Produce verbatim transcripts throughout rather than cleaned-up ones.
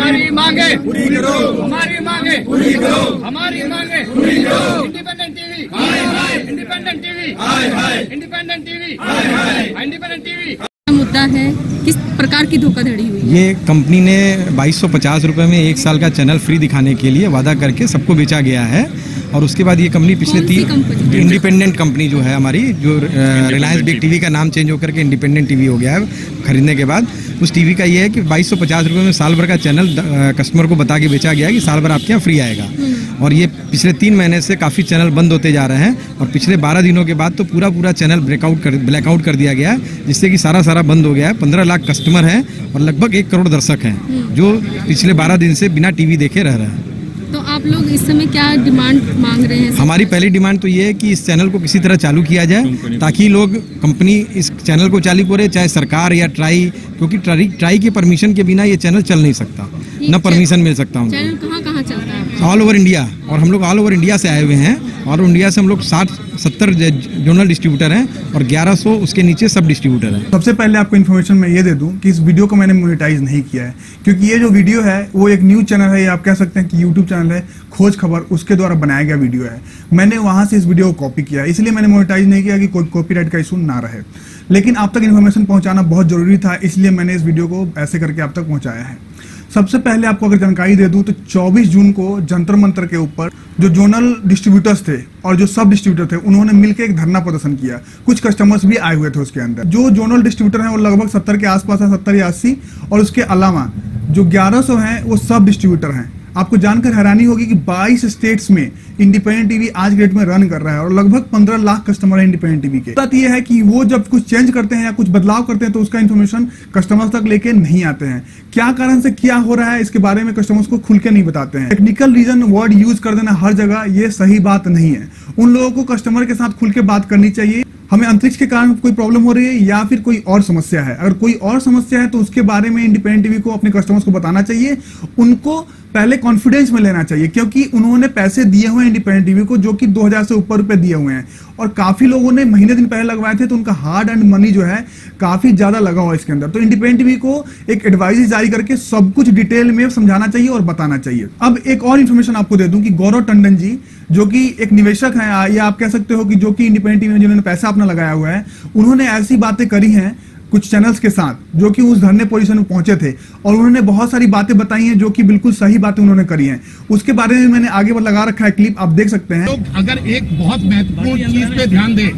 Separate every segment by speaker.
Speaker 1: हमारी मांगे
Speaker 2: पूरी करो,
Speaker 1: हमारी मांगे
Speaker 2: पूरी करो,
Speaker 1: हमारी मांगे
Speaker 2: पूरी करो।
Speaker 1: इंडिपेंडेंट टीवी,
Speaker 2: हाय हाय,
Speaker 1: इंडिपेंडेंट टीवी,
Speaker 2: हाय हाय,
Speaker 1: इंडिपेंडेंट टीवी,
Speaker 2: हाय हाय।
Speaker 1: Independent TV.
Speaker 3: मुद्दा है, किस प्रकार की धोखाधड़ी हुई है?
Speaker 4: ये कंपनी ने बाईस सौ पचास रुपये में एक साल का चैनल फ्री दिखाने के लिए वादा करके सबको बेचा गया है। और उसके बाद ये कंपनी पिछले तीन इंडिपेंडेंट कंपनी जो है हमारी, जो रिलायंस बिग टीवी का नाम चेंज होकर के इंडिपेंडेंट टीवी हो गया है खरीदने के बाद, उस टीवी का ये है कि बाईस सौ पचास रुपये में साल भर का चैनल कस्टमर को बता के बेचा गया है कि साल भर आपके यहाँ फ्री आएगा। और ये पिछले तीन महीने से काफ़ी चैनल बंद होते जा रहे हैं और पिछले बारह दिनों के बाद तो पूरा पूरा चैनल ब्रेकआउट कर ब्लैकआउट कर दिया गया है, जिससे कि सारा सारा बंद हो गया है। पंद्रह लाख कस्टमर हैं और लगभग एक करोड़ दर्शक हैं जो पिछले बारह दिन से बिना टीवी देखे रह रहे हैं।
Speaker 3: तो आप लोग इस समय क्या डिमांड मांग रहे हैं?
Speaker 4: हमारी पहली डिमांड तो ये है कि इस चैनल को किसी तरह चालू किया जाए ताकि लोग, कंपनी इस चैनल को चालू करे, चाहे सरकार या ट्राई, क्योंकि ट्राई ट्राई के परमिशन के बिना ये चैनल चल नहीं सकता, न परमिशन मिल सकता।
Speaker 3: चैनल कहाँ कहाँ चलता है?
Speaker 4: ऑल ओवर इंडिया, और हम लोग ऑल ओवर इंडिया से आए हुए हैं। और इंडिया से हम लोग साठ सत्तर जोनल डिस्ट्रीब्यूटर हैं और ग्यारह सौ उसके नीचे सब डिस्ट्रीब्यूटर हैं।
Speaker 5: सबसे पहले आपको इन्फॉर्मेशन मैं ये दे दूं कि इस वीडियो को मैंने मोनेटाइज नहीं किया है, क्योंकि ये जो वीडियो है वो एक न्यूज चैनल है, या आप कह सकते हैं कि यूट्यूब चैनल है, खोज खबर, उसके द्वारा बनाया गया वीडियो है। मैंने वहां से इस वीडियो को कॉपी किया, इसलिए मैंने मोनेटाइज नहीं किया कि कोई कॉपीराइट का इशू ना रहे। लेकिन आप तक इन्फॉर्मेशन पहुंचाना बहुत जरूरी था, इसलिए मैंने इस वीडियो को ऐसे करके आप तक पहुंचाया है। सबसे पहले आपको अगर जानकारी दे दूं तो चौबीस जून को जंतर मंतर के ऊपर जो जोनल डिस्ट्रीब्यूटर्स थे और जो सब डिस्ट्रीब्यूटर थे, उन्होंने मिलकर एक धरना प्रदर्शन किया। कुछ कस्टमर्स भी आए हुए थे उसके अंदर। जो जोनल डिस्ट्रीब्यूटर हैं वो लगभग सत्तर के आसपास है, सत्तर या अस्सी, और उसके अलावा जो ग्यारह सौ हैं वो सब डिस्ट्रीब्यूटर हैं। आपको जानकर हैरानी होगी कि बाईस स्टेट्स में इंडिपेंडेंट टीवी आज के डेट में रन कर रहा है और लगभग पंद्रह लाख कस्टमर है इंडिपेंडेंट टीवी के। बात यह है कि वो जब कुछ चेंज करते हैं या कुछ बदलाव करते हैं तो उसका इन्फॉर्मेशन कस्टमर्स तक लेके नहीं आते हैं। क्या कारण से क्या हो रहा है इसके बारे में कस्टमर्स को खुल के नहीं बताते हैं। टेक्निकल रीजन वर्ड यूज कर देना हर जगह ये सही बात नहीं है। उन लोगों को कस्टमर के साथ खुल के बात करनी चाहिए। हमें अंतरिक्ष के कारण कोई प्रॉब्लम हो रही है या फिर कोई और समस्या है, अगर कोई और समस्या है तो उसके बारे में इंडिपेंडेंट टीवी को अपने कस्टमर्स को बताना चाहिए। उनको पहले कॉन्फिडेंस में लेना चाहिए, क्योंकि उन्होंने पैसे दिए हुए हैं इंडिपेंडेंट टीवी को, जो कि दो हज़ार से ऊपर रुपए दिए हुए हैं और काफी लोगों ने महीने दिन पहले लगवाए थे, तो उनका हार्ड एंड मनी जो है काफी ज्यादा लगा हुआ है इसके अंदर। तो इंडिपेंडेंट टीवी को एक एडवाइस जारी करके सब कुछ डिटेल में समझाना चाहिए और बताना चाहिए। अब एक और इन्फॉर्मेशन आपको दे दूं कि गौरव टंडन जी, जो कि एक निवेशक हैं या आप कह सकते हो कि जो कि इंडिपेंडेंट टीवी में जिन्होंने पैसा अपना लगाया हुआ है, उन्होंने ऐसी बातें करी हैं कुछ चैनल्स के साथ जो कि उस धरने पोजीशन में पहुंचे थे और उन्होंने बहुत सारी बातें बताई हैं जो कि बिल्कुल सही बातें उन्होंने करी हैं। उसके बारे में मैंने आगे लगा रखा है क्लिप, आप देख सकते हैं।
Speaker 1: तो अगर एक बहुत महत्वपूर्ण चीज पे ध्यान दे,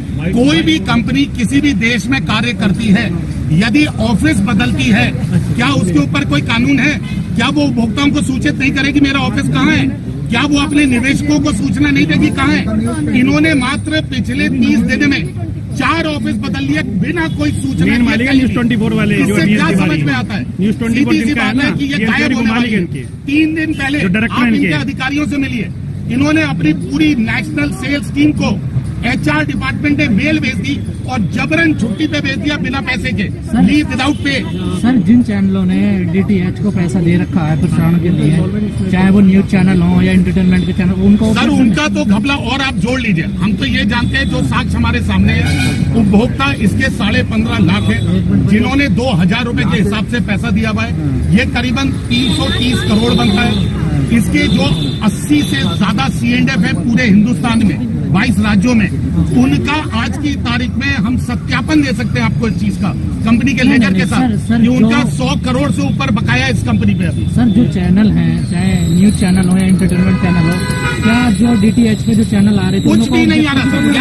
Speaker 1: कोई भी कंपनी किसी भी देश में कार्य करती है, यदि ऑफिस बदलती है, क्या उसके ऊपर कोई कानून है? क्या वो उपभोक्ताओं को सूचित नहीं करेगी मेरा ऑफिस कहाँ है? क्या वो अपने निवेशकों को सूचना नहीं देगी कहाँ है? इन्होंने मात्र पिछले तीस दिन में चार ऑफिस बदल लिए बिना कोई सूचना।
Speaker 6: न्यूज़ चौबीस वाले
Speaker 1: इससे क्या समझ में आता है?
Speaker 6: न्यूज़ चौबीस
Speaker 1: सीधी बात है कि ये गायब होने वाली है। तीन दिन पहले आप इनके अधिकारियों से मिलिए, इन्होंने अपनी पूरी नेशनल सेल्स टीम को एचआर डिपार्टमेंट ने मेल भेज दी और जबरन छुट्टी पे भेज दिया बिना पैसे के, लीव विदाउट पे।
Speaker 7: सर, जिन चैनलों ने डीटीएच को पैसा दे रखा है प्रसारण के लिए, चाहे वो न्यूज चैनल हो या एंटरटेनमेंट के चैनल, उनको
Speaker 1: सर उनका तो घपला और आप जोड़ लीजिए। हम तो ये जानते हैं, जो साक्ष्य हमारे सामने है, उपभोक्ता इसके साढ़े पंद्रह लाख है जिन्होंने दो हजार रूपये के हिसाब से पैसा दिया हुआ है। ये करीबन तीन सौ तीस करोड़ बनता है। इसके जो अस्सी से ज्यादा सी एंड एफ है पूरे हिंदुस्तान में, बाईस राज्यों में, उनका आज की तारीख में हम सत्यापन दे सकते हैं आपको इस चीज का, कंपनी के लेकर के साथ, कि उनका सौ करोड़ से ऊपर बकाया इस कंपनी पे अभी।
Speaker 7: सर, जो चैनल है, चाहे न्यूज चैनल हो या एंटरटेनमेंट चैनल हो, क्या जो डीटीएच पे जो चैनल आ रहे थे
Speaker 1: कुछ भी नहीं आ रहा सर,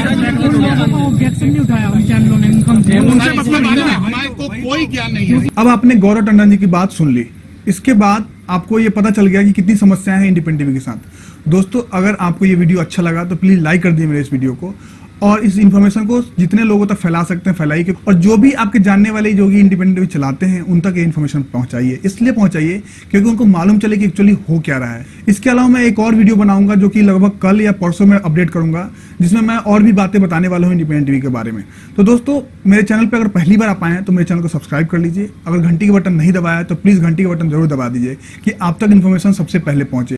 Speaker 1: क्या
Speaker 7: ऑब्जेक्शन नहीं उठाया उन चैनलों ने? इनकम
Speaker 1: हमारे को कोई ज्ञान नहीं है।
Speaker 5: अब आपने गौरव टंडन जी की बात सुन ली, इसके बाद आपको ये पता चल गया कि कितनी समस्याएं हैं इंडिपेंडेंट टीवी के साथ। दोस्तों, अगर आपको ये वीडियो अच्छा लगा तो प्लीज लाइक कर दिए मेरे इस वीडियो को और इस इन्फॉर्मेशन को जितने लोगों तक फैला सकते हैं फैलाइए। और जो भी आपके जानने वाले जो भी इंडिपेंडेंट टीवी चलाते हैं उन तक ये इन्फॉर्मेशन पहुंचाइए। इसलिए पहुंचाइए क्योंकि उनको मालूम चले कि एक्चुअली हो क्या रहा है। इसके अलावा मैं एक और वीडियो बनाऊंगा जो कि लगभग कल या परसों में अपडेट करूंगा, जिसमें मैं और भी बातें बताने वाला हूँ इंडिपेंडेंट टीवी के बारे में। तो दोस्तों, मेरे चैनल पर अगर पहली बार आप आए हैं तो मेरे चैनल को सब्सक्राइब कर लीजिए। अगर घंटी का बटन नहीं दबाया तो प्लीज घंटी का बटन जरूर दबा दीजिए कि आप तक इन्फॉर्मेशन सबसे पहले पहुंचे।